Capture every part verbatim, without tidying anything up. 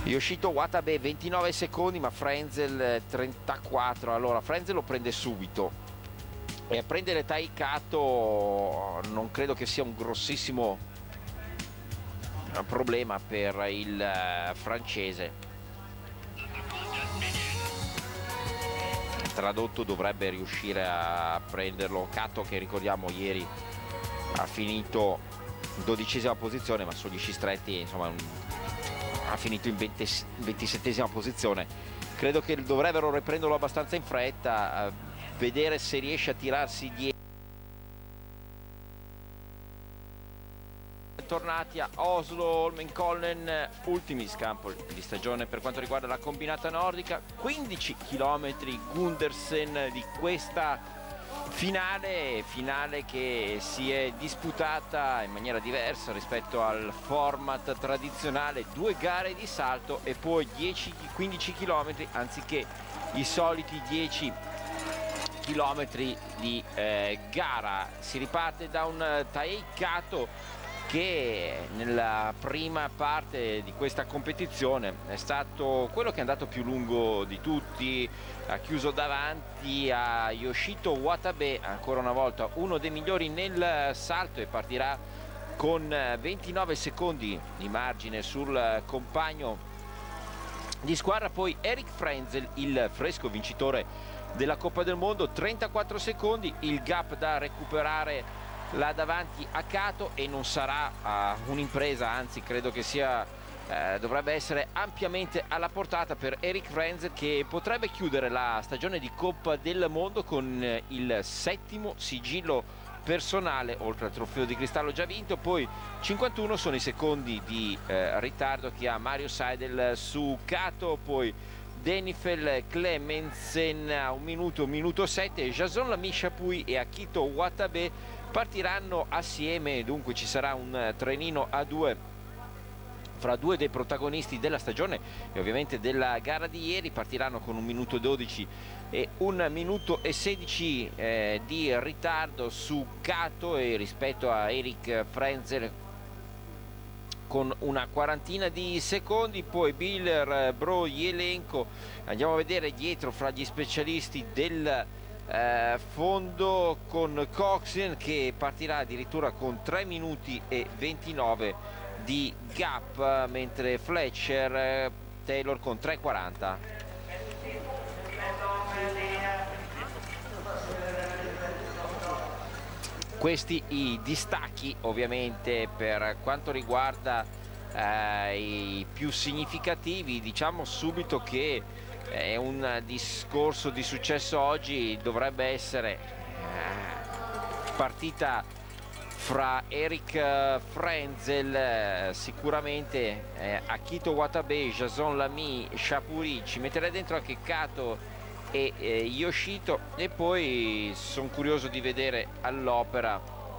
Yoshito Watabe ventinove secondi, ma Frenzel trentaquattro. Allora Frenzel lo prende subito, e a prendere Tai Kato non credo che sia un grossissimo problema per il francese. Tradotto, dovrebbe riuscire a prenderlo Kato, che ricordiamo ieri ha finito in dodicesima posizione, ma sugli sci stretti insomma ha finito in ventisettesima posizione. Credo che dovrebbero riprenderlo abbastanza in fretta, vedere se riesce a tirarsi dietro. Tornati a Oslo, Holmenkollen, ultimi scampo di stagione per quanto riguarda la combinata nordica, quindici chilometri Gundersen di questa finale, finale che si è disputata in maniera diversa rispetto al format tradizionale, due gare di salto e poi dieci quindici chilometri anziché i soliti dieci chilometri di eh, gara. Si riparte da un Tai Kato che nella prima parte di questa competizione è stato quello che è andato più lungo di tutti, ha chiuso davanti a Yoshito Watabe, ancora una volta uno dei migliori nel salto, e partirà con ventinove secondi di margine sul compagno di squadra. Poi Eric Frenzel, il fresco vincitore della Coppa del Mondo, trentaquattro secondi, il gap da recuperare là davanti a Kato, e non sarà uh, un'impresa, anzi credo che sia uh, dovrebbe essere ampiamente alla portata per Eric Frenzel, che potrebbe chiudere la stagione di Coppa del Mondo con uh, il settimo sigillo personale, oltre al trofeo di cristallo già vinto. Poi cinquantuno sono i secondi di uh, ritardo che ha Mario Seidel su Kato, poi Denifel Clemensen a un minuto, un minuto sette, Jason Lamy Chapuis e Akito Watabe partiranno assieme, dunque ci sarà un trenino a due fra due dei protagonisti della stagione e ovviamente della gara di ieri. Partiranno con un minuto dodici e un minuto e sedici eh, di ritardo su Kato, e rispetto a Eric Frenzel con una quarantina di secondi. Poi Biller, Bro, Jelenko, andiamo a vedere dietro fra gli specialisti del eh, fondo, con Coxen che partirà addirittura con tre minuti e ventinove di gap, mentre Fletcher, eh, Taylor con tre quaranta. Questi i distacchi ovviamente per quanto riguarda eh, i più significativi. Diciamo subito che è un discorso di successo oggi dovrebbe essere eh, partita fra Eric Frenzel, eh, sicuramente eh, Akito Watabe, Jason Lamy Chapuis, ci metterei dentro anche Kato e eh, Yoshito, e poi sono curioso di vedere all'opera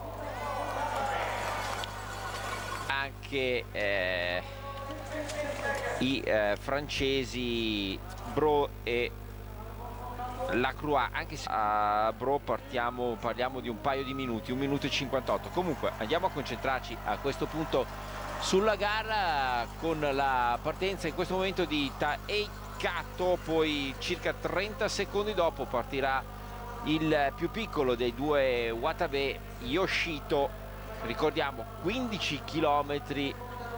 anche eh, i eh, francesi Bro e Lacroix, anche se a Bro partiamo, parliamo di un paio di minuti, un minuto e cinquantotto. Comunque andiamo a concentrarci a questo punto sulla gara, con la partenza in questo momento di Tai Kato. Poi circa trenta secondi dopo partirà il più piccolo dei due Watabe, Yoshito, ricordiamo quindici chilometri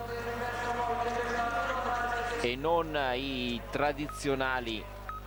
e non i tradizionali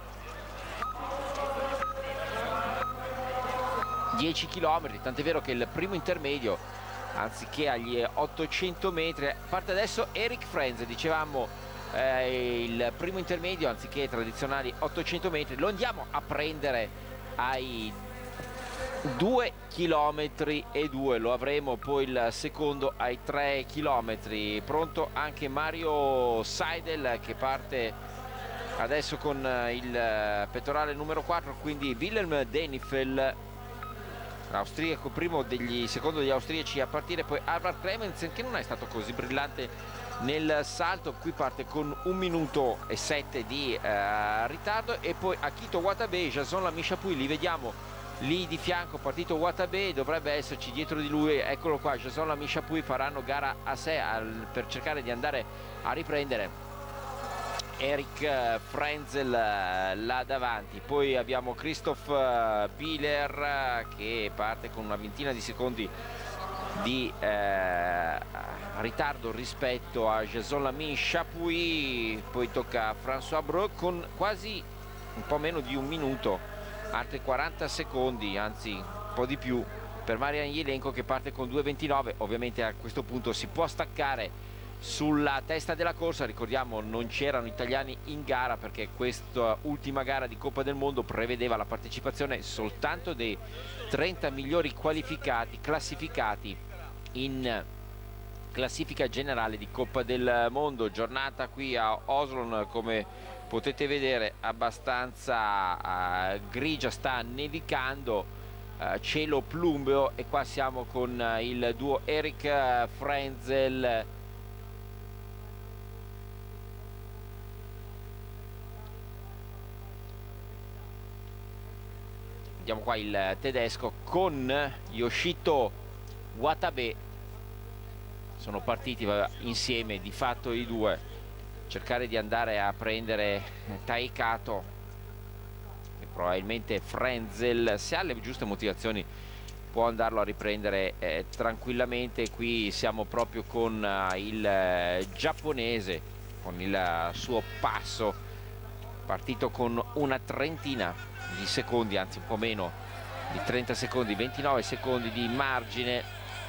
dieci chilometri, tant'è vero che il primo intermedio, anziché agli ottocento metri, parte adesso Eric Frenzel, dicevamo eh, il primo intermedio anziché i tradizionali ottocento metri lo andiamo a prendere ai due chilometri e due, lo avremo poi il secondo ai tre chilometri. Pronto anche Mario Seidel che parte adesso con il pettorale numero quattro, quindi Wilhelm Denifel, l'austriaco, primo degli secondo degli austriaci a partire, poi Albert Clemensen che non è stato così brillante nel salto, qui parte con un minuto e sette di eh, ritardo, e poi Akito Watabe, Jason Lamy Chapuis, li vediamo lì di fianco, partito Watabe, dovrebbe esserci dietro di lui, eccolo qua, Jason Lamy Chapuis faranno gara a sé al, per cercare di andare a riprendere Erik Frenzel là davanti. Poi abbiamo Christoph Bieler che parte con una ventina di secondi di eh, ritardo rispetto a Jason-Lamy Chapuis. Poi tocca a François Breu con quasi un po' meno di un minuto, altri quaranta secondi, anzi un po' di più, per Marian Jelenko che parte con due ventinove. Ovviamente a questo punto si può staccare sulla testa della corsa. Ricordiamo, non c'erano italiani in gara perché questa ultima gara di Coppa del Mondo prevedeva la partecipazione soltanto dei trenta migliori qualificati, classificati in classifica generale di Coppa del Mondo. Giornata qui a Oslo, come potete vedere, abbastanza uh, grigia, sta nevicando, uh, cielo plumbeo, e qua siamo con uh, il duo Erik Frenzel vediamo qua il tedesco con Yoshito Watabe. Sono partiti insieme di fatto i due, cercare di andare a prendere Tai Kato, e probabilmente Frenzel, se ha le giuste motivazioni, può andarlo a riprendere eh, tranquillamente. Qui siamo proprio con uh, il eh, giapponese, con il uh, suo passo, partito con una trentina di secondi, anzi un po' meno di trenta secondi, ventinove secondi di margine.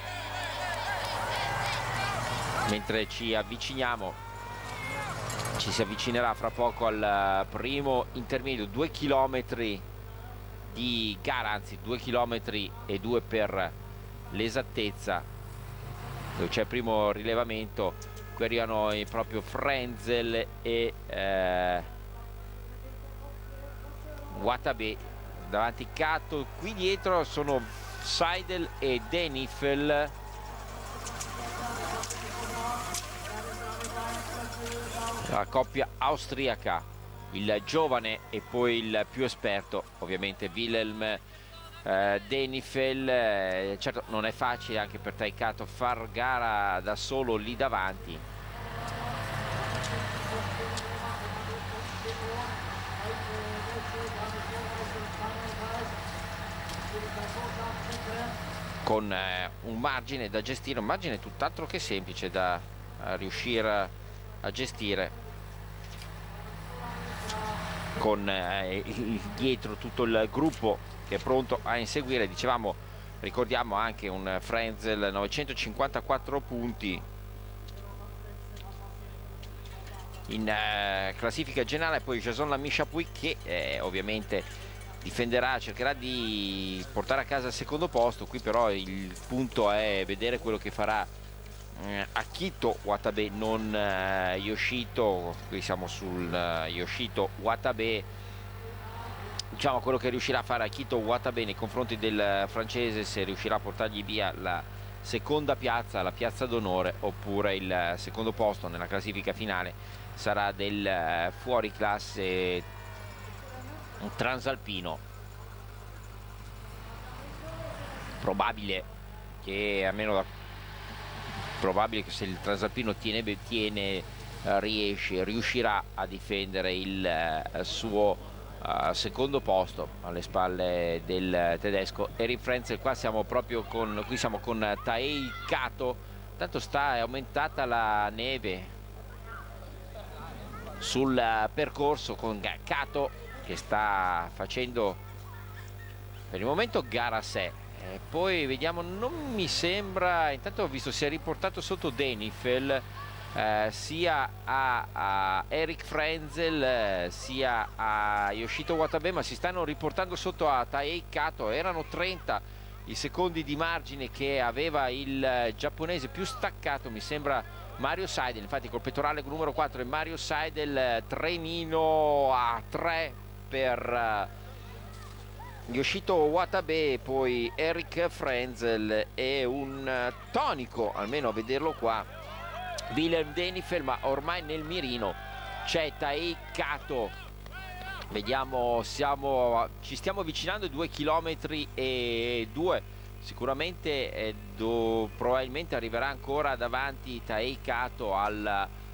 Mentre ci avviciniamo, ci si avvicinerà fra poco al primo intermedio, due chilometri di gara, anzi due chilometri e due per l'esattezza, dove c'è il primo rilevamento. Qui arrivano proprio Frenzel e eh, Watabe, davanti Kato, qui dietro sono Seidel e Denifel. La coppia austriaca, il giovane e poi il più esperto, ovviamente Wilhelm eh, Denifel. Eh, certo non è facile anche per Tai Kato far gara da solo lì davanti. Con eh, un margine da gestire, un margine tutt'altro che semplice da eh, riuscire a gestire, con eh, dietro tutto il gruppo che è pronto a inseguire. Dicevamo, ricordiamo anche un Frenzel novecentocinquantaquattro punti in eh, classifica generale, poi Jason-Lamy Chapuis che eh, ovviamente difenderà, cercherà di portare a casa il secondo posto. Qui però il punto è vedere quello che farà eh, Akito Watabe, non eh, Yoshito. Qui siamo sul eh, Yoshito Watabe, diciamo quello che riuscirà a fare Akito Watabe nei confronti del francese, se riuscirà a portargli via la seconda piazza, la piazza d'onore, oppure il secondo posto nella classifica finale sarà del eh, fuori classe transalpino. Probabile che, a meno da, probabile che se il transalpino tiene, tiene riesce, riuscirà a difendere il eh, suo eh, secondo posto alle spalle del tedesco Erik Frenzel. Qua siamo proprio con, qui siamo con Tai Kato. Tanto sta, è aumentata la neve sul percorso, con Kato che sta facendo per il momento gara a sé. Eh, poi vediamo, non mi sembra, intanto ho visto si è riportato sotto Denifel eh, sia a, a Erik Frenzel eh, sia a Yoshito Watabe, ma si stanno riportando sotto a Tai Kato. Erano trenta i secondi di margine che aveva il giapponese, più staccato mi sembra Mario Seidel. Infatti col pettorale numero quattro è Mario Seidel, trenino a tre per uh, Yoshito Watabe, poi Erik Frenzel e un uh, tonico, almeno a vederlo qua, Wilhelm Denifel, ma ormai nel mirino c'è Tai Kato. Vediamo, siamo, ci stiamo avvicinando ai due chilometri e due. Sicuramente eh, do, probabilmente arriverà ancora davanti Tai Kato al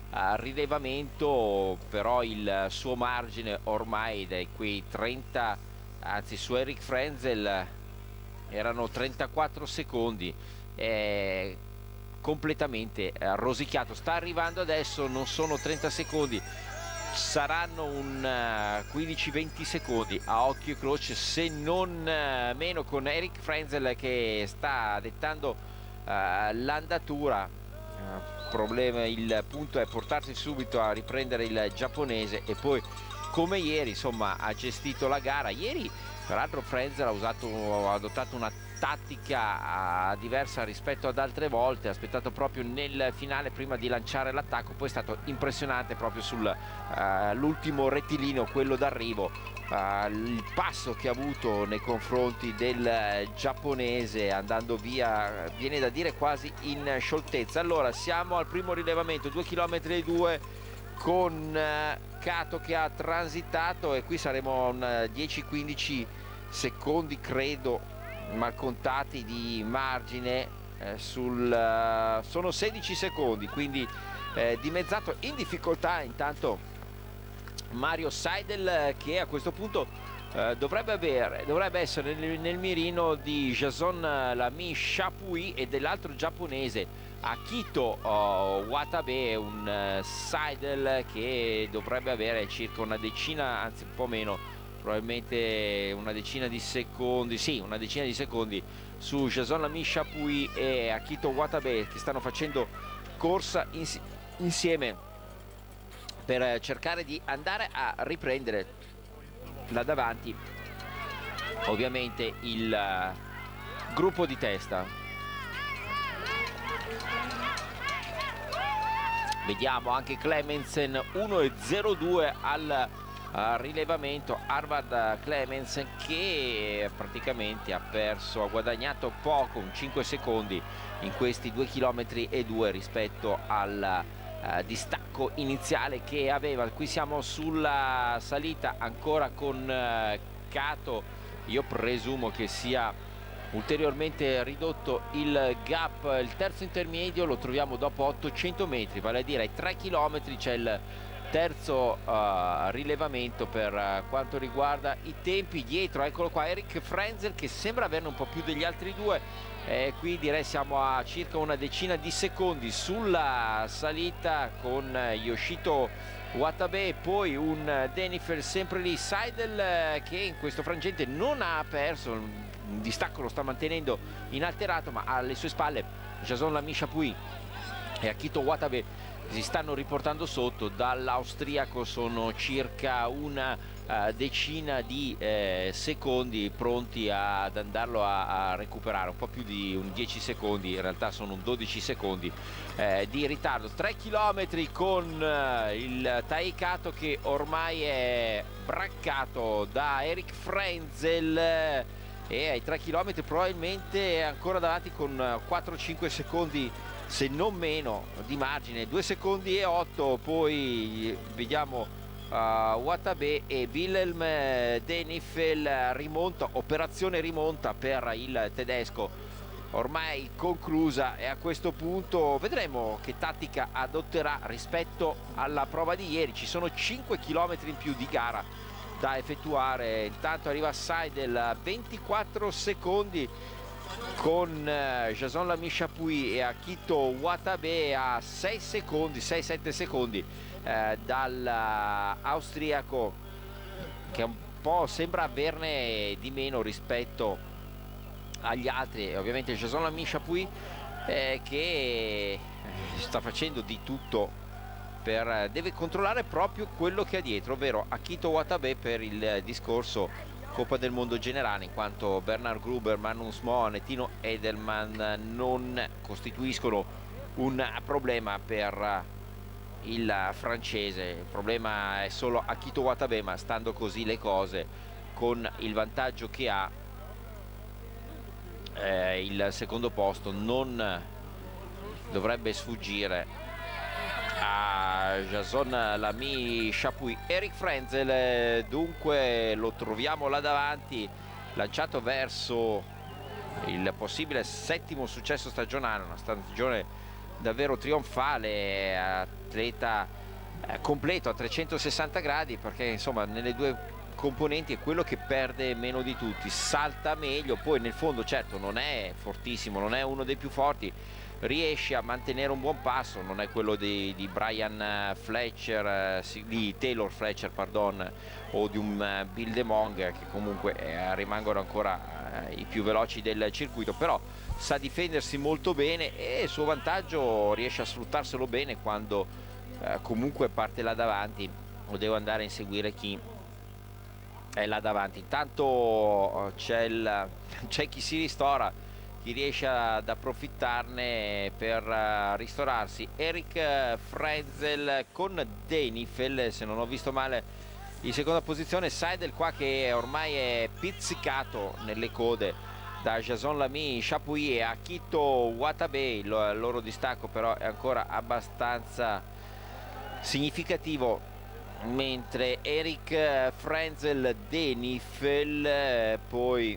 uh, rilevamento, però il suo margine ormai dai quei trenta, anzi su Eric Frenzel erano trentaquattro secondi, è completamente rosicchiato. Sta arrivando adesso, non sono trenta secondi, saranno un quindici venti secondi a occhio e croce, se non meno, con Eric Frenzel che sta dettando uh, l'andatura. Uh, problema, il punto è portarsi subito a riprendere il giapponese, e poi come ieri insomma ha gestito la gara. Ieri peraltro Frenzel ha usato, ha adottato una tattica uh, diversa rispetto ad altre volte, ha aspettato proprio nel finale prima di lanciare l'attacco, poi è stato impressionante proprio sull'ultimo uh, rettilineo, quello d'arrivo, uh, il passo che ha avuto nei confronti del uh, giapponese, andando via, viene da dire quasi in scioltezza. Allora siamo al primo rilevamento, due chilometri e due, con uh, Kato che ha transitato, e qui saremo a un dieci quindici secondi credo mal contati di margine, eh, sul uh, sono sedici secondi, quindi eh, dimezzato, in difficoltà intanto Mario Seidel, che a questo punto eh, dovrebbe avere dovrebbe essere nel, nel mirino di Jason Lamy Chapuis e dell'altro giapponese Akito oh, Watabe, un uh, Seidel che dovrebbe avere circa una decina, anzi un po' meno, probabilmente una decina di secondi, sì, una decina di secondi su Jason Lamy Chapuis e Akito Watabe, che stanno facendo corsa ins insieme per cercare di andare a riprendere là davanti ovviamente il uh, gruppo di testa. Vediamo anche Clemensen, uno e zero due al uh, rilevamento. Harvard Clemensen che praticamente ha perso, ha guadagnato poco, un cinque secondi in questi due chilometri e due rispetto al uh, distacco iniziale che aveva. Qui siamo sulla salita ancora con uh, Kato, io presumo che sia ulteriormente ridotto il gap. Il terzo intermedio lo troviamo dopo ottocento metri, vale a dire ai tre chilometri c'è il terzo uh, rilevamento per uh, quanto riguarda i tempi. Dietro, eccolo qua, Eric Frenzel che sembra averne un po' più degli altri due, eh, qui direi siamo a circa una decina di secondi sulla salita con uh, Yoshito Watabe, e poi un Denifel sempre lì. Seidel che in questo frangente non ha perso, un distacco lo sta mantenendo inalterato, ma alle sue spalle Jason Lamy Chapuis e Akito Watabe si stanno riportando sotto dall'austriaco. Sono circa una uh, decina di eh, secondi pronti ad andarlo a, a recuperare, un po' più di un dieci secondi, in realtà sono un dodici secondi eh, di ritardo. tre chilometri con uh, il Tai Kato che ormai è braccato da Eric Frenzel, e ai tre chilometri probabilmente è ancora davanti con quattro cinque secondi se non meno di margine, due secondi e otto. Poi vediamo uh, Watabe e Wilhelm Denifel, rimonta, operazione rimonta per il tedesco ormai conclusa, e a questo punto vedremo che tattica adotterà rispetto alla prova di ieri. Ci sono cinque chilometri in più di gara da effettuare. Intanto arriva Seidel a ventiquattro secondi con uh, Jason Lamy Chapuis e Akito Watabe a sei secondi, sei sette secondi uh, dall'austriaco, che un po' sembra averne di meno rispetto agli altri. Ovviamente Jason Lamy Chapuis eh, che sta facendo di tutto per, deve controllare proprio quello che ha dietro, ovvero Akito Watabe, per il discorso Coppa del Mondo generale, in quanto Bernard Gruber, Magnus Moan e Tino Edelman non costituiscono un problema per il francese. Il problema è solo Akito Watabe, ma stando così le cose, con il vantaggio che ha, eh, il secondo posto non dovrebbe sfuggire a Jason Lamy Chapuis. Eric Frenzel dunque lo troviamo là davanti, lanciato verso il possibile settimo successo stagionale, una stagione davvero trionfale, atleta eh, completo a trecentosessanta gradi, perché insomma nelle due componenti è quello che perde meno di tutti, salta meglio, poi nel fondo certo non è fortissimo, non è uno dei più forti, riesce a mantenere un buon passo, non è quello di, di Brian Fletcher, di Taylor Fletcher pardon, o di un Bill DeMong, che comunque eh, rimangono ancora eh, i più veloci del circuito, però sa difendersi molto bene e il suo vantaggio riesce a sfruttarselo bene quando eh, comunque parte là davanti o devo andare a inseguire chi è là davanti. Intanto c'è chi si ristora, chi riesce ad approfittarne per ristorarsi. Eric Frenzel con Denifel, se non ho visto male, in seconda posizione. Seidel qua che ormai è pizzicato nelle code da Jason Lamy, Chapuis e Akito Watabe. Il loro distacco però è ancora abbastanza significativo, mentre Eric Frenzel, Denifel, poi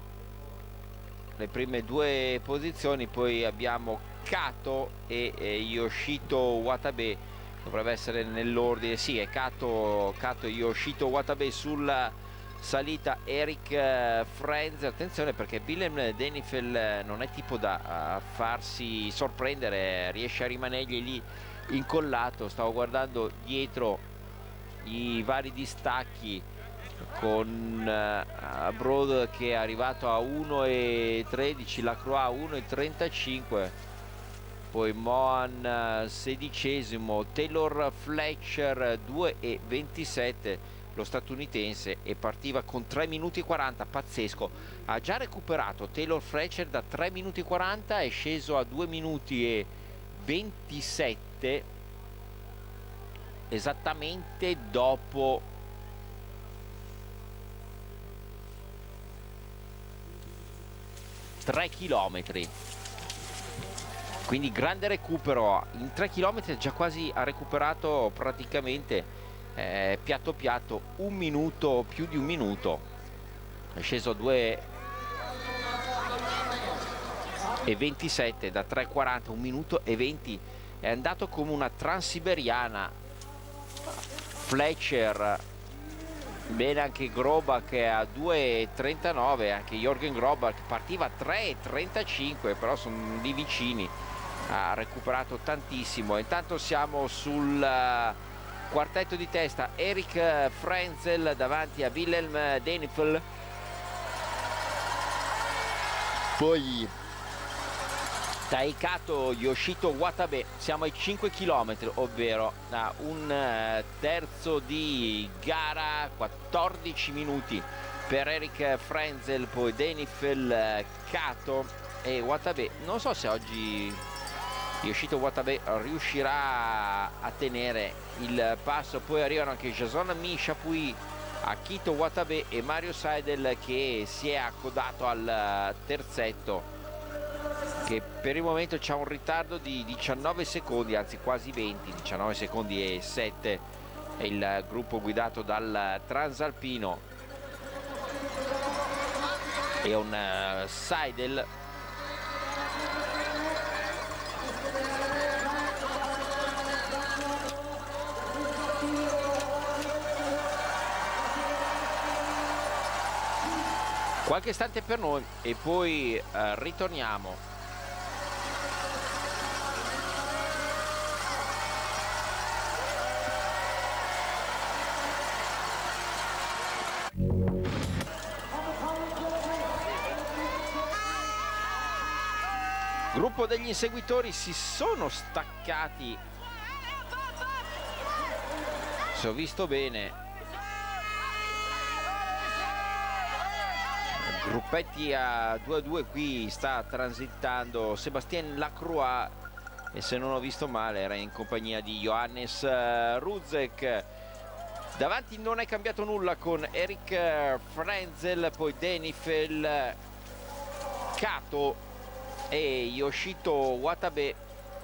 le prime due posizioni, poi abbiamo Kato e, e Yoshito Watabe, dovrebbe essere nell'ordine, sì, è Kato, Kato e Yoshito Watabe sulla salita. Eric Frenzel, attenzione perché Willem Denifel non è tipo da farsi sorprendere, riesce a rimanergli lì incollato. Stavo guardando dietro i vari distacchi con uh, Broad che è arrivato a uno e tredici, Lacroix a uno e trentacinque, poi Mohan uh, sedicesimo, Taylor Fletcher due e ventisette, lo statunitense, e partiva con tre minuti e quaranta, pazzesco. Ha già recuperato Taylor Fletcher da tre minuti e quaranta, è sceso a due minuti e ventisette, esattamente dopo tre chilometri, quindi grande recupero. In tre chilometri già quasi ha recuperato praticamente eh, piatto piatto un minuto, più di un minuto, è sceso a due e ventisette da tre e quaranta, un minuto e venti, è andato come una transiberiana. Fletcher, bene anche Grobak a due e trentanove, anche Jorgen Grobak partiva a tre e trentacinque, però sono lì vicini, ha recuperato tantissimo. Intanto siamo sul quartetto di testa, Eric Frenzel davanti a Willem Denifel, poi Taikato Yoshito Watabe. Siamo ai cinque chilometri, ovvero a un terzo di gara, quattordici minuti per Eric Frenzel, poi Denifel, Kato e Watabe. Non so se oggi Yoshito Watabe riuscirà a tenere il passo. Poi arrivano anche Jason Lamy, Chapuis, Akito Watabe e Mario Seidel, che si è accodato al terzetto, che per il momento c'ha un ritardo di diciannove secondi, anzi quasi venti, diciannove secondi e sette. È il gruppo guidato dal transalpino e un uh, Seidel qualche istante per noi e poi uh, ritorniamo. Gruppo degli inseguitori si sono staccati, se ho visto bene, gruppetti a due a due. Qui sta transitando Sébastien Lacroix e, se non ho visto male, era in compagnia di Johannes Ruzek. Davanti non è cambiato nulla con Eric Frenzel, poi Denifel, Kato e Yoshito Watabe.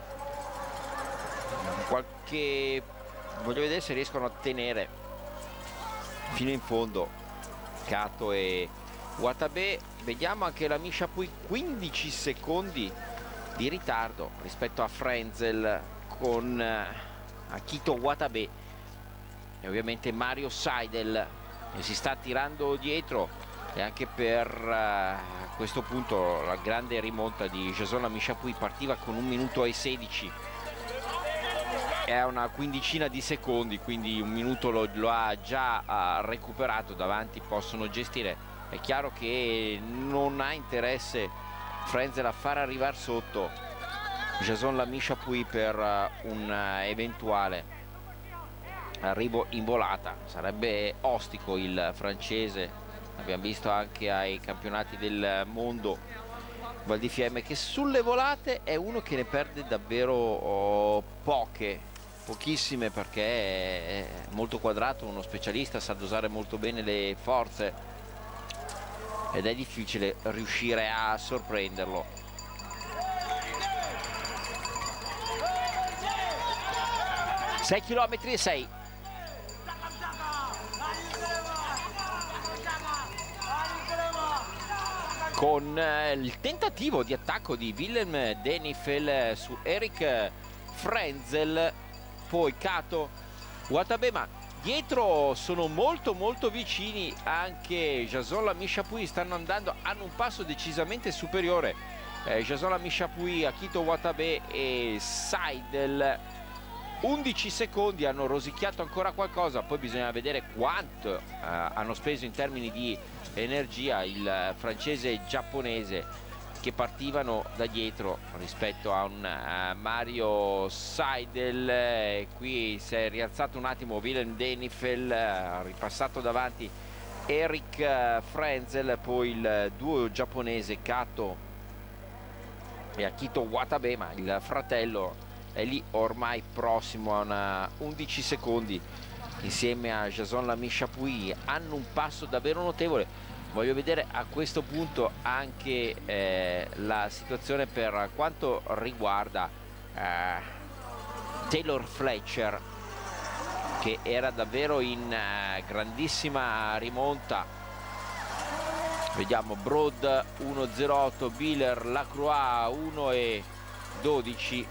Qualche voglio vedere se riescono a tenere fino in fondo Kato e Watabe. Vediamo anche la Chapuis, quindici secondi di ritardo rispetto a Frenzel con Akito Watabe e ovviamente Mario Seidel che si sta tirando dietro, e anche per uh, questo punto la grande rimonta di Jason Lamy-Chapuis partiva con un minuto e sedici, è una quindicina di secondi, quindi un minuto lo, lo ha già uh, recuperato. Davanti possono gestire, è chiaro che non ha interesse Frenzel a far arrivare sotto Jason Lamy-Chapuis per uh, un uh, eventuale arrivo in volata. Sarebbe ostico il francese, abbiamo visto anche ai campionati del mondo Val di Fiemme che sulle volate è uno che ne perde davvero oh, poche, pochissime, perché è molto quadrato, uno specialista, sa dosare molto bene le forze ed è difficile riuscire a sorprenderlo. sei chilometri e sei. Con eh, il tentativo di attacco di Willem Denifel su Eric Frenzel, poi Kato Watabe, ma dietro sono molto molto vicini anche Jason Lamy-Chapuis, stanno andando, hanno un passo decisamente superiore eh, Jason Lamy-Chapuis, Akito Watabe e Seidel. undici secondi, hanno rosicchiato ancora qualcosa, poi bisogna vedere quanto eh, hanno speso in termini di energia il francese e il giapponese, che partivano da dietro rispetto a un uh, Mario Seidel. Eh, qui si è rialzato un attimo Willem Denifel, ha ripassato davanti Eric uh, Frenzel, poi il duo giapponese Kato e Akito Watabe, ma il fratello è lì ormai prossimo a una undici secondi insieme a Jason Lamy-Chapuis, hanno un passo davvero notevole. Voglio vedere a questo punto anche eh, la situazione per quanto riguarda eh, Taylor Fletcher, che era davvero in eh, grandissima rimonta. Vediamo Broad uno zero otto, Biller, Lacroix uno e dodici.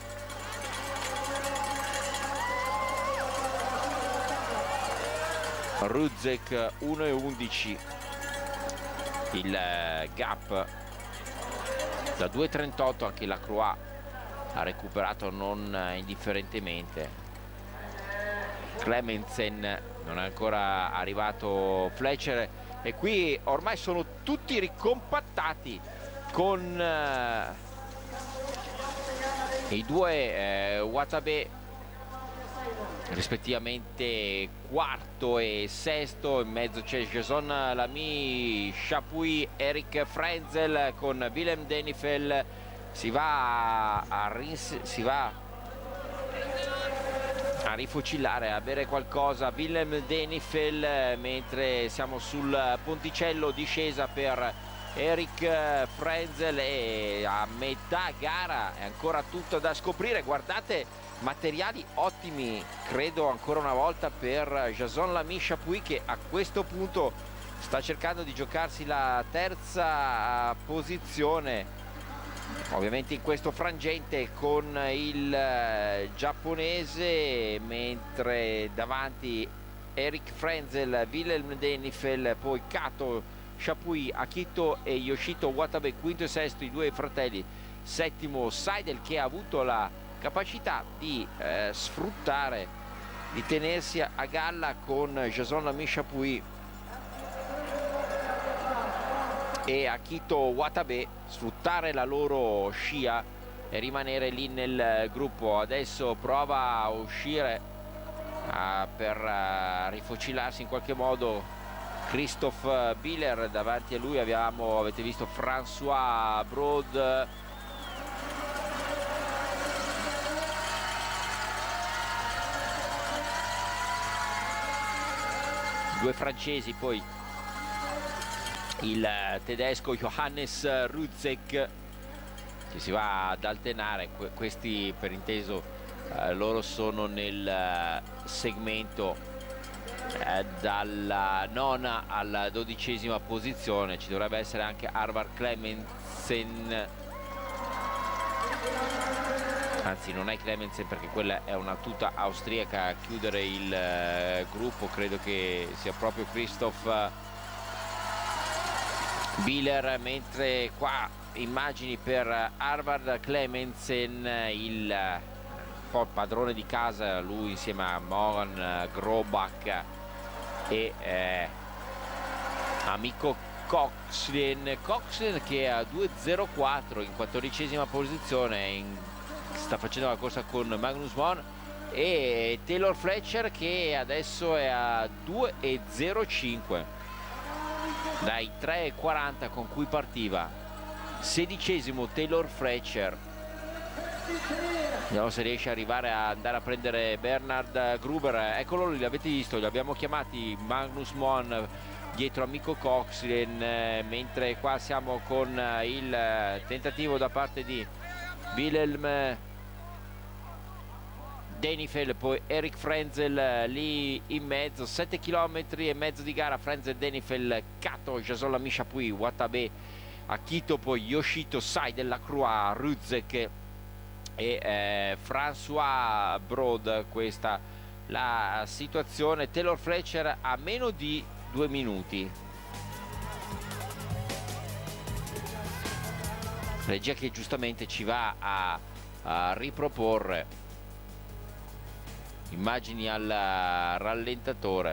Ruzek uno e undici, il gap da due e trentotto, anche la Croix ha recuperato non indifferentemente. Clemensen non è ancora arrivato Fletcher, e qui ormai sono tutti ricompattati con eh, i due eh, Watabe rispettivamente quarto e sesto. In mezzo c'è Jason Lamy-Chapuis, Eric Frenzel con Willem Denifel. Si va a, si va a rifocillare, a bere qualcosa Willem Denifel, mentre siamo sul ponticello discesa per Eric Frenzel, e a metà gara è ancora tutto da scoprire. Guardate, materiali ottimi, credo ancora una volta per Jason Lamy-Chapuis, che a questo punto sta cercando di giocarsi la terza posizione, ovviamente in questo frangente con il giapponese, mentre davanti Eric Frenzel, Willem Denifel, poi Kato, Chapuis, Akito e Yoshito Watabe quinto e sesto, i due fratelli, settimo Seidel, che ha avuto la capacità di eh, sfruttare, di tenersi a galla con Jason Lamy-Chapuis e Akito Watabe, sfruttare la loro scia e rimanere lì nel gruppo. Adesso prova a uscire uh, per uh, rifocillarsi in qualche modo Christophe Biller. Davanti a lui abbiamo, avete visto, François Broad, due francesi, poi il tedesco Johannes Ruzek, che si va ad alternare. Questi, per inteso, eh, loro sono nel segmento eh, dalla nona alla dodicesima posizione. Ci dovrebbe essere anche Arvar Clemensen anzi non è Clemensen perché quella è una tuta austriaca a chiudere il eh, gruppo, credo che sia proprio Christoph Bieler, mentre qua immagini per Harvard Clemensen, il po' padrone di casa, lui insieme a Moran, Grobach e eh, amico Coxlin Coxlin che è a due zero quattro in quattordicesima posizione, in, sta facendo la corsa con Magnus Mon, e Taylor Fletcher che adesso è a due zero cinque dai tre quaranta con cui partiva. Sedicesimo Taylor Fletcher, vediamo se riesce ad arrivare a andare a prendere Bernhard Gruber. Eccolo lì, l'avete visto, li abbiamo chiamati Magnus Mon dietro amico Coxlin, eh, mentre qua siamo con eh, il eh, tentativo da parte di Wilhelm Denifel, poi Eric Frenzel eh, lì in mezzo, sette chilometri e mezzo di gara. Frenzel, Denifel, Kato, Jason Lamy Chapuis, Watabe, Akito, poi Yoshito, Seidel, Lacroix, Ruzek e eh, François Broad. Questa la situazione. Taylor Fletcher a meno di due minuti, regia che giustamente ci va a, a riproporre immagini al rallentatore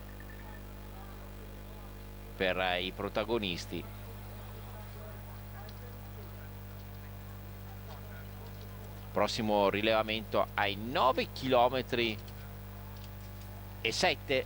per i protagonisti. Prossimo rilevamento ai nove chilometri e sette.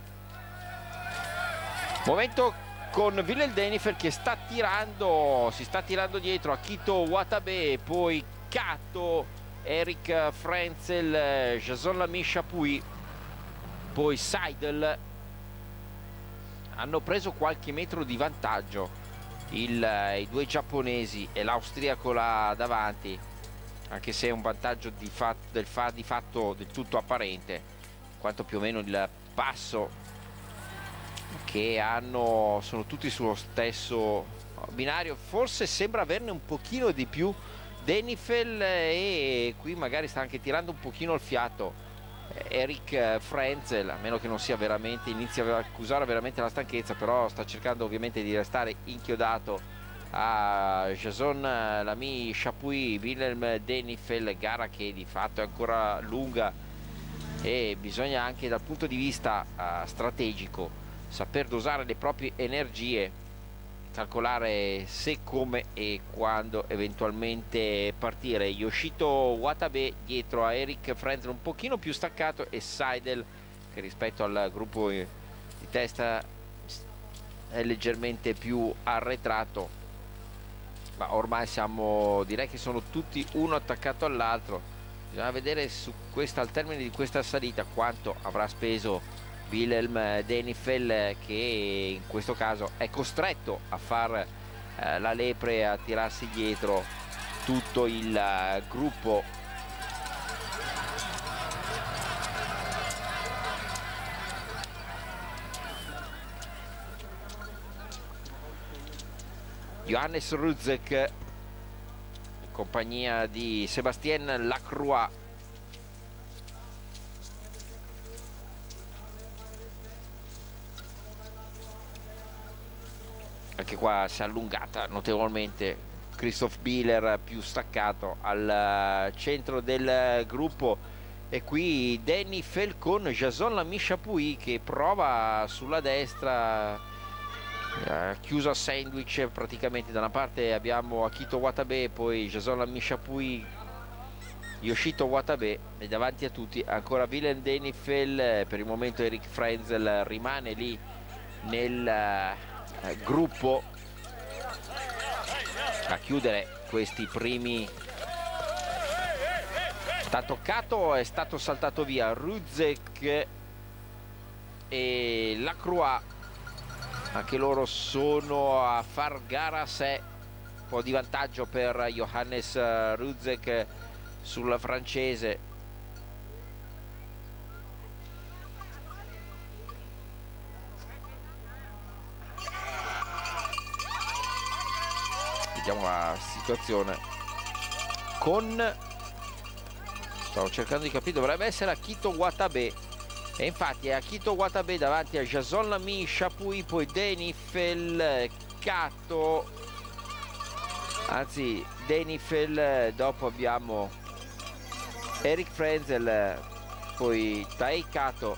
Momento con Wilhelm Denifel che sta tirando, si sta tirando dietro Akito Watabe, poi Kato, Eric Frenzel, Jason Lamy Chapuis, poi Seidel. Hanno preso qualche metro di vantaggio il, i due giapponesi e l'austriaco là davanti, anche se è un vantaggio di, fat, del fa, di fatto del tutto apparente, quanto più o meno il passo che hanno, sono tutti sullo stesso binario. Forse sembra averne un pochino di più Denifel, e qui magari sta anche tirando un pochino il fiato Eric Frenzel, a meno che non sia veramente, inizia a accusare veramente la stanchezza, però sta cercando ovviamente di restare inchiodato a Jason Lamy Chapuis. Wilhelm Denifel, gara che di fatto è ancora lunga e bisogna anche dal punto di vista uh, strategico saper dosare le proprie energie, calcolare se, come e quando eventualmente partire. Yoshito Watabe dietro a Eric Frenzel un pochino più staccato, e Seidel che rispetto al gruppo di testa è leggermente più arretrato, ma ormai siamo, direi che sono tutti uno attaccato all'altro. Bisogna vedere su questa, al termine di questa salita, quanto avrà speso Wilhelm Denifel, che in questo caso è costretto a far eh, la lepre, a tirarsi dietro tutto il uh, gruppo. Johannes Ruzek in compagnia di Sébastien Lacroix. Anche qua si è allungata notevolmente. Christoph Bieler più staccato al centro del gruppo, e qui Denifel con Jason Lamy Chapuis che prova sulla destra, eh, chiuso a sandwich praticamente. Da una parte abbiamo Akito Watabe, poi Jason Lamy Chapuis, Yoshito Watabe, e davanti a tutti ancora Wilhelm Denifel. Per il momento Eric Frenzel rimane lì nel Eh, gruppo a chiudere questi primi. Sta toccato, è stato saltato via Ruzek e Lacroix, anche loro sono a far gara a sé. Un po' di vantaggio per Johannes Ruzek sul francese. Vediamo la situazione. con, stavo cercando di capire, dovrebbe essere Akito Watabe, e infatti è Akito Watabe davanti a Jason Lamy, Chapuis, poi Denifel, Kato, anzi Denifel, dopo abbiamo Eric Frenzel, poi Tai Kato,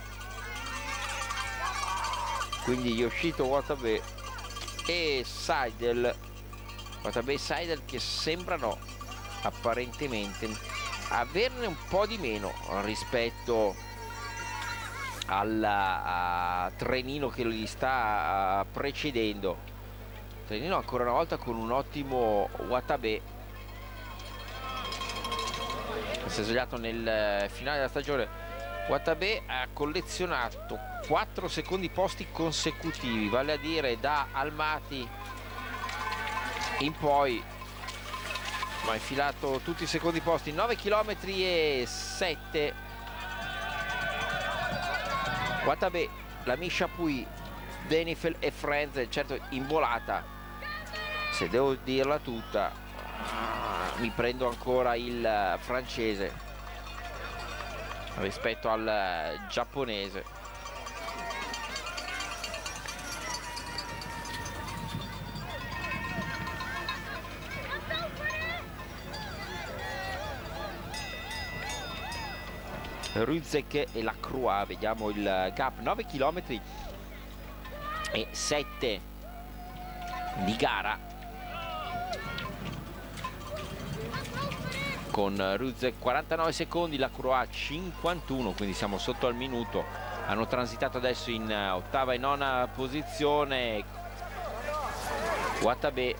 quindi Yoshito Watabe e Seidel, Watabe e Seidel, che sembrano apparentemente averne un po' di meno rispetto al trenino che gli sta precedendo. Trenino ancora una volta con un ottimo Watabe, si è svegliato nel finale della stagione. Watabe ha collezionato quattro secondi posti consecutivi, vale a dire da Almaty in poi, ma ha infilato tutti i secondi posti, nove chilometri e sette. Watabe, Lamy, Chapuis, Denifel e Frenzel, certo in volata, se devo dirla tutta mi prendo ancora il francese rispetto al giapponese. Ruzek e Lacroix, vediamo il gap, nove chilometri e sette di gara, con Ruzek quarantanove secondi, Lacroix cinquantuno, quindi siamo sotto al minuto. Hanno transitato adesso in ottava e nona posizione Watabe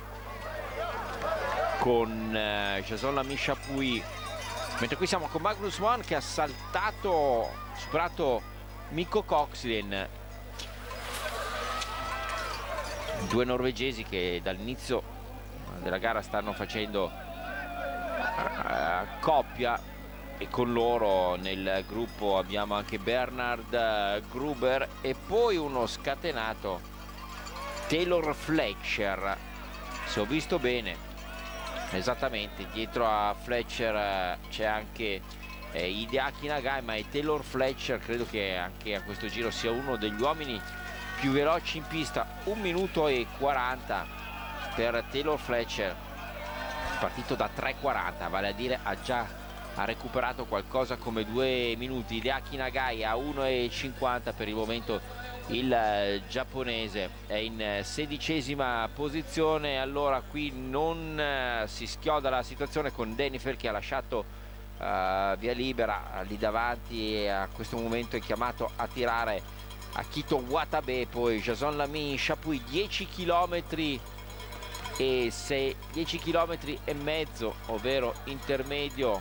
con Jason Lamy, Chapuis, mentre qui siamo con Magnus Mann che ha saltato, superato Mikko Koxlien, due norvegesi che dall'inizio della gara stanno facendo uh, coppia, e con loro nel gruppo abbiamo anche Bernhard Gruber e poi uno scatenato Taylor Fletcher, se ho visto bene. Esattamente, dietro a Fletcher c'è anche eh, Hideaki Nagai, e Taylor Fletcher credo che anche a questo giro sia uno degli uomini più veloci in pista, un minuto e quaranta per Taylor Fletcher, partito da tre quaranta, vale a dire ha già ha recuperato qualcosa come due minuti. Hideaki Nagai a uno e cinquanta, per il momento il giapponese è in sedicesima posizione. Allora qui non uh, si schioda la situazione con Denifel che ha lasciato uh, via libera lì davanti, e a questo momento è chiamato a tirare Akito Watabe, poi Jason Lamy, Chapuis, dieci chilometri e sei, dieci chilometri e mezzo, ovvero intermedio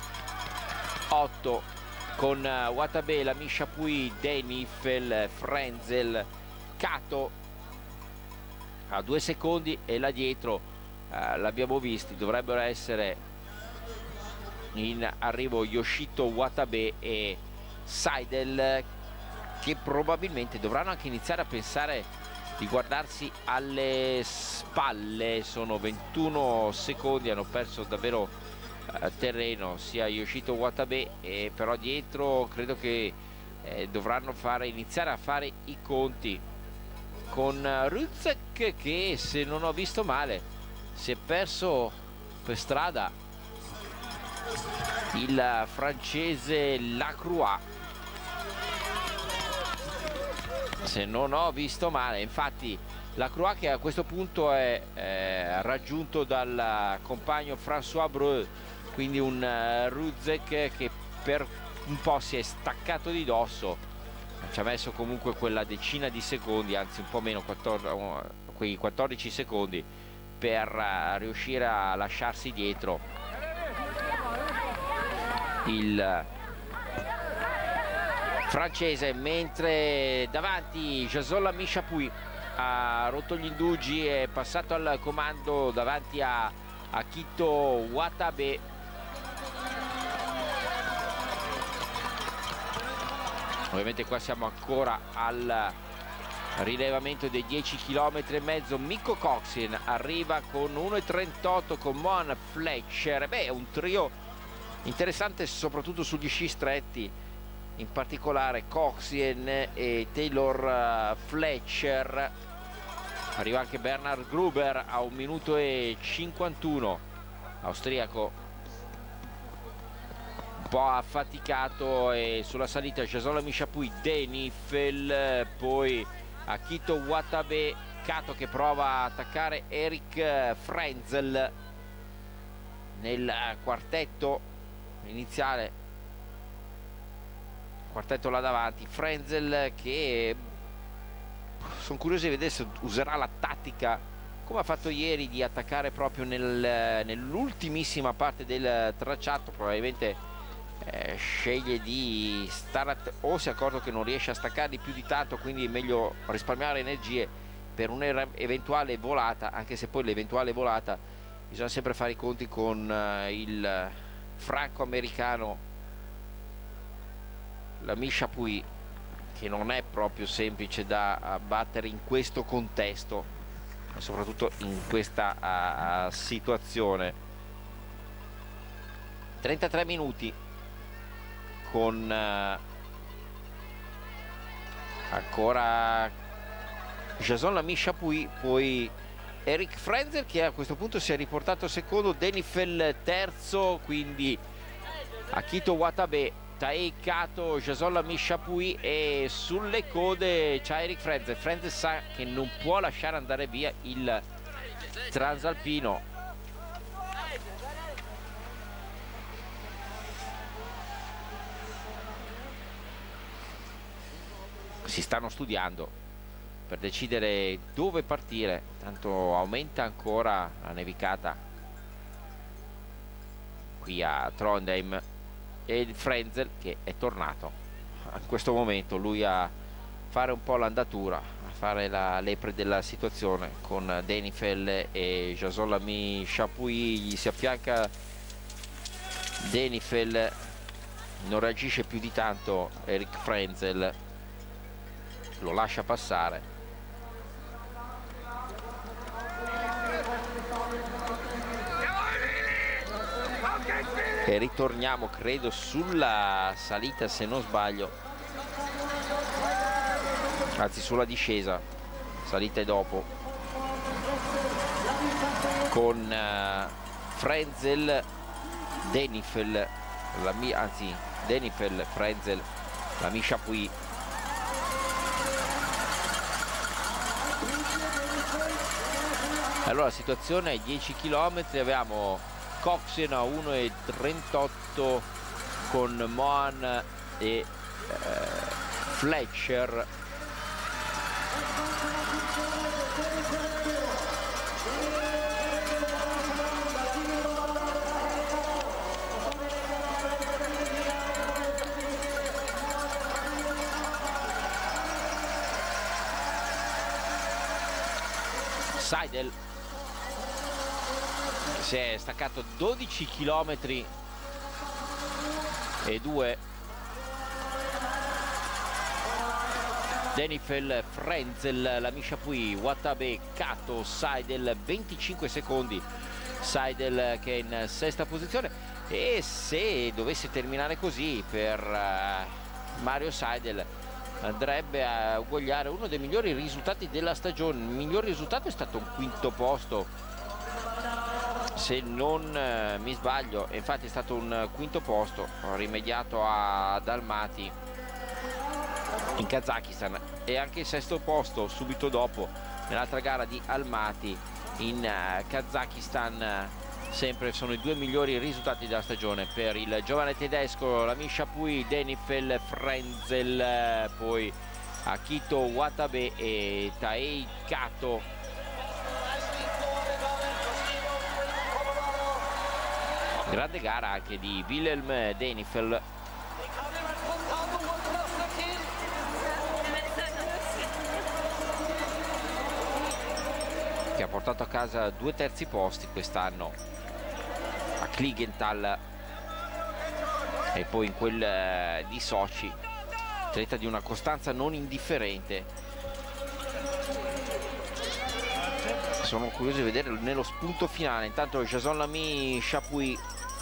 otto, con Watabe, Lamy, Chapuis, Denifel, Frenzel, Kato a due secondi, e là dietro eh, l'abbiamo visti, dovrebbero essere in arrivo Yoshito Watabe e Seidel, che probabilmente dovranno anche iniziare a pensare di guardarsi alle spalle. Sono ventuno secondi, hanno perso davvero eh, terreno sia Yoshito Watabe, e però dietro credo che eh, dovranno fare iniziare a fare i conti con Ruzek, che se non ho visto male si è perso per strada il francese Lacroix, se non ho visto male. Infatti Lacroix, che a questo punto è eh, raggiunto dal compagno François Breu, quindi un uh, Ruzek che per un po' si è staccato di dosso, ci ha messo comunque quella decina di secondi, anzi un po' meno, quattordici, quei quattordici secondi per uh, riuscire a lasciarsi dietro il francese, mentre davanti Jason Lamy Chapuis ha rotto gli indugi, è passato al comando davanti a Akito Watabe. Ovviamente qua siamo ancora al rilevamento dei dieci chilometri e mezzo. Mikko Koksien arriva con uno e trentotto con Mohan Fletcher. Beh, è un trio interessante soprattutto sugli sci stretti, in particolare Koksien e Taylor Fletcher. Arriva anche Bernhard Gruber a un minuto e cinquantuno, austriaco un po' affaticato, e sulla salita Jason Lamy-Chappuis, Denifel, poi Akito Watabe, Kato che prova a attaccare Erik Frenzel nel quartetto iniziale, quartetto là davanti. Frenzel che sono curioso di vedere se userà la tattica come ha fatto ieri di attaccare proprio nel, nell'ultimissima parte del tracciato. Probabilmente eh, sceglie di stare o si è accorto che non riesce a staccare di più di tanto, quindi è meglio risparmiare energie per un'eventuale volata, anche se poi l'eventuale volata bisogna sempre fare i conti con eh, il franco-americano Lamy-Chappuis, che non è proprio semplice da battere in questo contesto, soprattutto in questa uh, situazione. trentatré minuti con uh, ancora Jason Lamy-Chappuis, poi Erik Frenzel che a questo punto si è riportato secondo, Denifel terzo, quindi Akito Watabe, Taei Kato, Jason Lamy-Chappuis, e sulle code c'è Erik Frenzel. Frenzel sa che non può lasciare andare via il transalpino. Si stanno studiando per decidere dove partire, tanto aumenta ancora la nevicata qui a Trondheim, e il Frenzel che è tornato in questo momento lui a fare un po' l'andatura, a fare la lepre della situazione con Denifel e Jason Lamy-Chappuis. Gli si affianca Denifel, non reagisce più di tanto Erik Frenzel, lo lascia passare. E ritorniamo credo sulla salita, se non sbaglio, anzi sulla discesa, salita e dopo, con uh, Frenzel, Denifel, Lamy, anzi Denifel, Frenzel, Lamy-Chappuis. Allora la situazione è dieci chilometri, abbiamo Koksien a uno e trentotto con Mohan e eh, Fletcher. Seidel si è staccato dodici chilometri e due. Denifel, Frenzel, Lamy-Chappuis, Watabe, Kato, Seidel, venticinque secondi. Seidel che è in sesta posizione, e se dovesse terminare così per uh, Mario Seidel andrebbe a uguagliare uno dei migliori risultati della stagione. Il miglior risultato è stato un quinto posto, se non eh, mi sbaglio, infatti è stato un quinto posto rimediato a, ad Almaty in Kazakistan, e anche il sesto posto subito dopo nell'altra gara di Almaty in uh, Kazakistan. Sempre sono i due migliori risultati della stagione per il giovane tedesco Lamy-Chappuis, Denifel, Frenzel, poi Akito Watabe e Taei Kato. Grande gara anche di Wilhelm Denifel, che ha portato a casa due terzi posti quest'anno a Kligenthal e poi in quel eh, di Sochi. Atleta di una costanza non indifferente, sono curioso di vedere nello spunto finale. Intanto Jason Lamy Chapuis,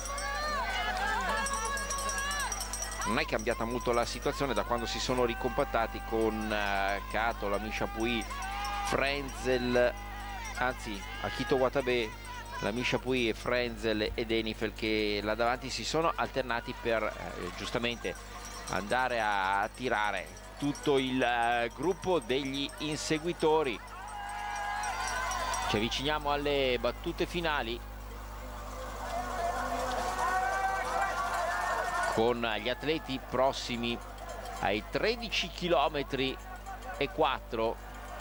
non è cambiata molto la situazione da quando si sono ricompattati con uh, Kato, Lamy Chapuis, Frenzel, anzi Akito Watabe, Lamy Chapuis e Frenzel e Denifel, che là davanti si sono alternati per eh, giustamente andare a tirare tutto il uh, gruppo degli inseguitori. Ci avviciniamo alle battute finali con gli atleti prossimi ai tredici chilometri e quattro.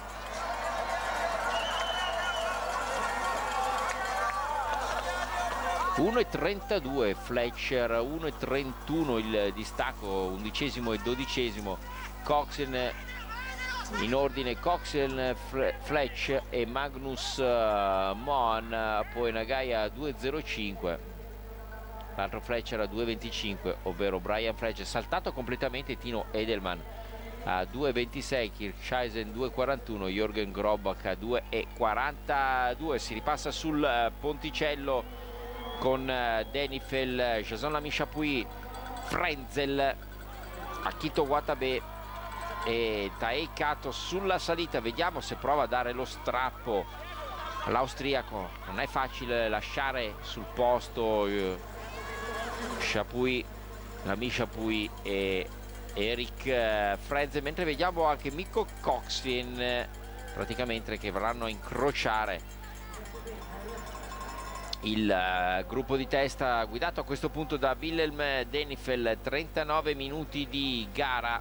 uno e trentadue Fletcher, uno e trentuno il distacco, undicesimo e dodicesimo Coxen in ordine, Coxen, Fletch e Magnus Moan, poi Nagaya due e zero cinque, l'altro Fletcher a due e venticinque, ovvero Brian Fletcher, saltato completamente Tino Edelman a due e ventisei, Kircheisen due e quarantuno, Jürgen Grobak a due e quarantadue. Si ripassa sul ponticello con Denifel, Jason Lamy Chapuis, Frenzel, Akito Watabe e Taei Kato sulla salita. Vediamo se prova a dare lo strappo all'austriaco. Non è facile lasciare sul posto eh, Chapuis, Lamy Chapuis e Eric eh, Frenzel, mentre vediamo anche Mikko Coxen eh, praticamente che verranno a incrociare il uh, gruppo di testa guidato a questo punto da Wilhelm Denifel. Trentanove minuti di gara.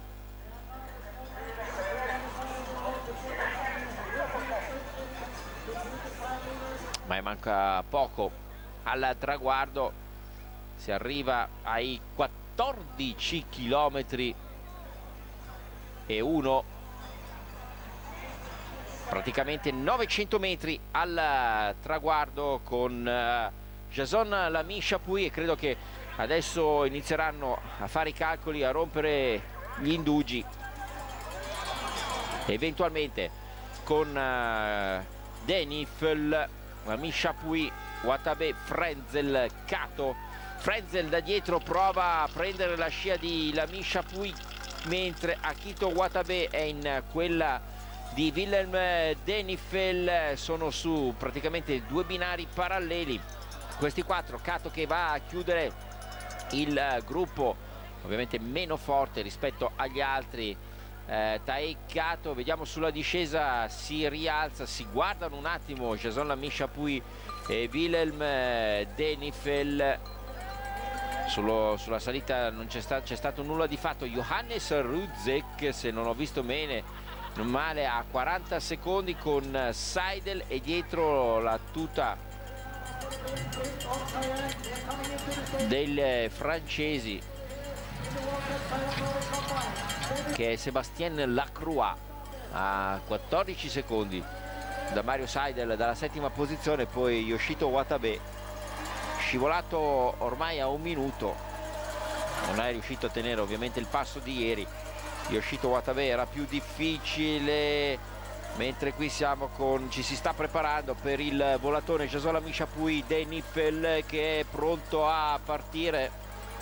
Ma manca poco al traguardo, si arriva ai quattordici chilometri e uno, praticamente novecento metri al traguardo con uh, Jason Lamy Chapuis, e credo che adesso inizieranno a fare i calcoli, a rompere gli indugi, eventualmente con uh, Denifel, Lamy Chapuis, Watabe, Frenzel, Kato. Frenzel da dietro prova a prendere la scia di Lamy Chapuis, mentre Akito Watabe è in quella di Wilhelm Denifel. Sono su praticamente due binari paralleli questi quattro. Kato che va a chiudere il gruppo, ovviamente meno forte rispetto agli altri. eh, Taei Kato, vediamo sulla discesa, si rialza, si guardano un attimo Jason Lamy Chapuis e Wilhelm Denifel. Sullo, sulla salita non c'è sta, stato nulla di fatto. Johannes Rudzeck, se non ho visto bene non male, a quaranta secondi con Seidel, e dietro la tuta dei francesi che è Sébastien Lacroix a quattordici secondi da Mario Seidel dalla settima posizione. Poi Yoshito Watabe, scivolato ormai a un minuto, non è riuscito a tenere ovviamente il passo di ieri. Yoshito Watabe era più difficile, mentre qui siamo con, ci si sta preparando per il volatone Jason Lamy Chapuis. Denifel che è pronto a partire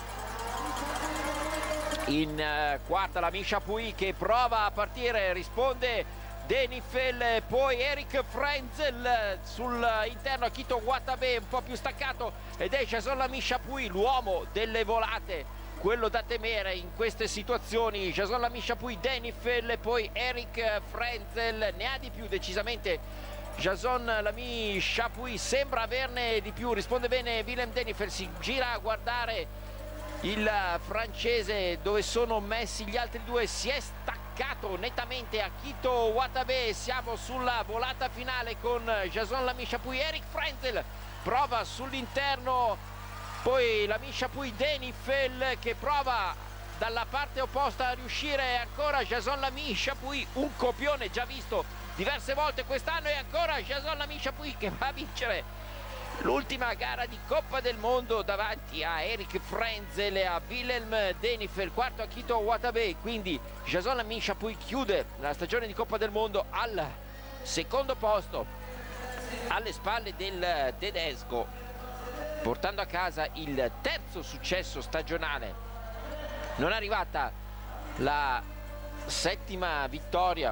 in uh, quarta, Lamy Chapuis che prova a partire, risponde Denifel, poi Eric Frenzel sull'interno, Akito Watabe un po' più staccato, ed è Jason Lamy Chapuis l'uomo delle volate, quello da temere in queste situazioni. Jason Lamy Chapuis, Denifel, poi Eric Frenzel, ne ha di più decisamente Jason Lamy Chapuis, sembra averne di più, risponde bene Wilhelm Denifel, si gira a guardare il francese dove sono messi gli altri due, si è staccato nettamente Akito Watabe. Siamo sulla volata finale con Jason Lamy Chapuis, Eric Frenzel prova sull'interno, poi Lamy Chapuis, Denifel che prova dalla parte opposta a riuscire, ancora Jason Lamy Chapuis, un copione già visto diverse volte quest'anno, e ancora Jason Lamy Chapuis che va a vincere l'ultima gara di Coppa del Mondo davanti a Eric Frenzel e a Wilhelm Denifel. Quarto Akito Watabe, quindi Jason Lamy Chapuis chiude la stagione di Coppa del Mondo al secondo posto alle spalle del tedesco, portando a casa il terzo successo stagionale. Non è arrivata la settima vittoria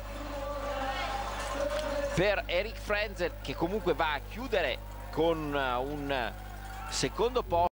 per Eric Frenzel, che comunque va a chiudere con un secondo posto